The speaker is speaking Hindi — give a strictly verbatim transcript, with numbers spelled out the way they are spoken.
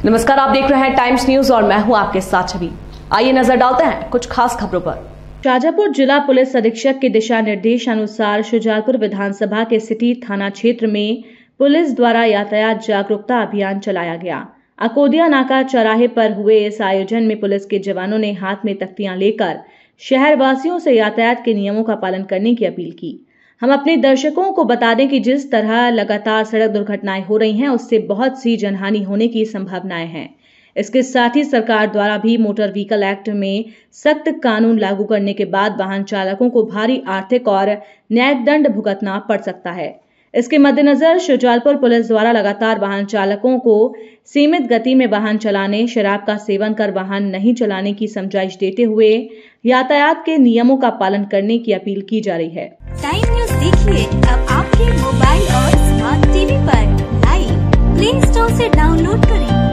नमस्कार, आप देख रहे हैं टाइम्स न्यूज और मैं हूं आपके साथ छवि। आइए नजर डालते हैं कुछ खास खबरों पर। शाजापुर जिला पुलिस अधीक्षक के दिशा निर्देश अनुसार शुजालपुर विधानसभा के सिटी थाना क्षेत्र में पुलिस द्वारा यातायात जागरूकता अभियान चलाया गया। अकोदिया नाका चौराहे पर हुए इस आयोजन में पुलिस के जवानों ने हाथ में तख्तियां लेकर शहर वासियों से यातायात के नियमों का पालन करने की अपील की। हम अपने दर्शकों को बता दें कि जिस तरह लगातार सड़क दुर्घटनाएं हो रही हैं, उससे बहुत सी जनहानि होने की संभावनाएं हैं। इसके साथ ही सरकार द्वारा भी मोटर व्हीकल एक्ट में सख्त कानून लागू करने के बाद वाहन चालकों को भारी आर्थिक और न्यायिक दंड भुगतना पड़ सकता है। इसके मद्देनजर शुजालपुर पुलिस द्वारा लगातार वाहन चालकों को सीमित गति में वाहन चलाने, शराब का सेवन कर वाहन नहीं चलाने की समझाइश देते हुए यातायात के नियमों का पालन करने की अपील की जा रही है। टाइम न्यूज देखिए अब आपके मोबाइल और स्मार्ट टीवी पर। लाइव प्ले स्टोर से डाउनलोड करें।